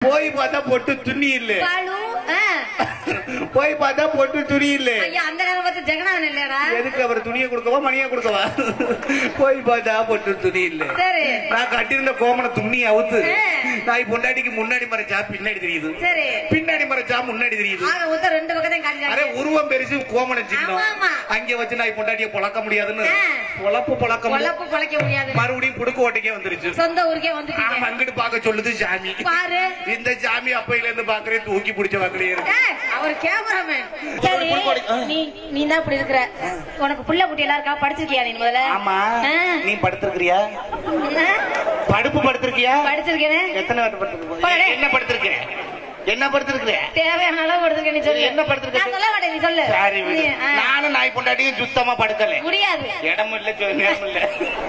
போய் பார்த்தா பொட்டு துணி இல்ல. போய் பார்த்தா பொட்டு துணி இல்ல. அந்த நேரம் பார்த்து ஜெகநாதன் இல்லடா. எதுக்கு அவர் துணியை கொடுக்கவா மணியை கொடுக்கவா? போய் பார்த்தா பொட்டு துணி இல்ல. சரி. நான் கட்டிருந்த கோமண துணி அவுத்து நான் பொண்டாட்டிக்கு முன்னாடி மறைச்சா பின்னாடி தெரியுது. சரி. பின்னாடி மறைச்சா முன்னாடி தெரியுது. ரெண்டு பக்கத்தையும் காண்றாங்க. அரே உருவம் பெருசு கோமணம் சின்னம். அங்கே வச்சு நான் பொண்டாட்டியை பொளக்க முடியாதுன்னு பொளக்க முடியாது. மறுபடியும் குடுக்க ஓட்டைக்கே வந்துருச்சு. சொந்த ஊருக்கே வந்துட்டீங்க. அங்கிட்டு பார்க்க சொல்லுது சாமி. பாரு இந்த சாமி அப்பையில இருந்து பாக்குறேன் தூக்கி பிடிச்ச வாக்கிலே இருக்கு. அவர் கேமராமேன். சரி நீ தான் இப்படி இருக்கிற. உனக்கு புள்ள குட்டி எல்லாம் இருக்கா? படிச்சிருக்கியா நீ முதல்ல? ஆமா. நீ படுத்திருக்கியா? படுப்பு படுத்திருக்கியா? படிச்சிருக்கேன். எத்தனை வாட்டி படுத்திருக்க? என்ன படுத்திருக்க? என்ன படுத்திருக்க? தேவையான அளவு படுத்திருக்க. நீ சொல்லு. என்ன படுத்திருக்க? நான் சொல்ல மாட்டேன், நீ சொல்லு. சரி நானும் நாய் பொண்டாட்டியும் சுத்தமா படுக்கல. முடியாது. இடமும் இல்ல நேரம் இல்ல.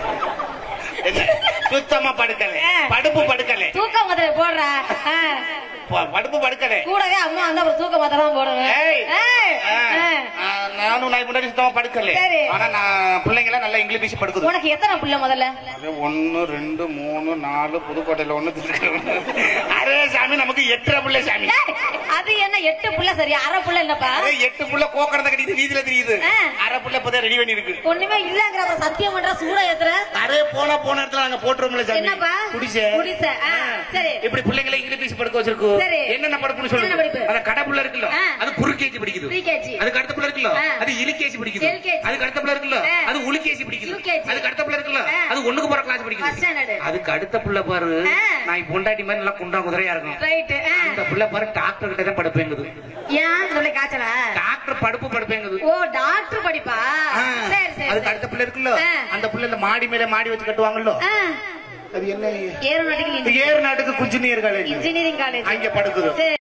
சுத்தமா படுக்கல. படுப்பு படுக்கல. தூக்க மாத்திரை போடுறா. படுப்பு படுக்கல. கூடவே அம்மா வந்து அப்புறம் தூக்க மாத்திரை தான் போடுவேன். நானும் நாய் முன்னாடி சுத்தமா படுக்கல. ஆனா நான் பிள்ளைங்க நல்லா இங்கிலீஷ் படுக்குது. உனக்கு எத்தனை பிள்ளை முதல்ல? 1 2 3 4 புதுக்கோட்டையில 1. அரே சாமி நமக்கு 8 பிள்ளை சாமி. அது என்ன 8 பிள்ளை? சரி அரை பிள்ளை என்னப்பா? 8 பிள்ளை கோக்கறத கட்டிட்டு வீதியில தெரியுது. அரை பிள்ளை இப்பதான் ரெடி பண்ணி இருக்கு. ஒண்ணுமே இல்லங்கற அப்புறம் சத்தியம் பண்ற சூட ஏத்துற. அரே போன இடத்துல நாங்க போட்டுறோம்ல சாமி. என்னப்பா? குடிசை. சரி. இப்படி பிள்ளைங்களை இங்கிலீஷ் படுக்க வச்சிருக்கோம். என்னென்ன படுப்புன்னு சொல்லுங்க. அந்த கடப்புள்ள இருக்குல்ல அது குறுக்கேஜி படிக்குது. அதுக்கு அடுத்த புள்ள இருக்குல்ல அது இலிகேஜி படிக்குது. அதுக்கு அடுத்த புள்ள இருக்குல்ல அது உலிகேஜி படிக்குது. அதுக்கு அடுத்த புள்ள இருக்குல்ல அது 1க்கு போற கிளாஸ் படிக்குது. அதுக்கு அடுத்த புள்ள பாரு நான் பொண்டாட்டி மாதிரி நல்லா குண்டா குதிரையா இருக்கும். அந்த புள்ள பாரு டாக்டர் கிட்ட தான் படுப்பேங்குது. ஏன் சொல்ல காய்ச்சலா? டாக்டர் படுப்பு படுப்பேங்குது. ஓ டாக்டர் படிப்பா. சரி சரி. அதுக்கு அடுத்த புள்ள இருக்குல்ல அந்த புள்ள இந்த மாடி மேல மாடி வச்சு கட்டுவாங்கல்ல அது என்ன? Aeronautical engineering college. அங்க படுக்குது.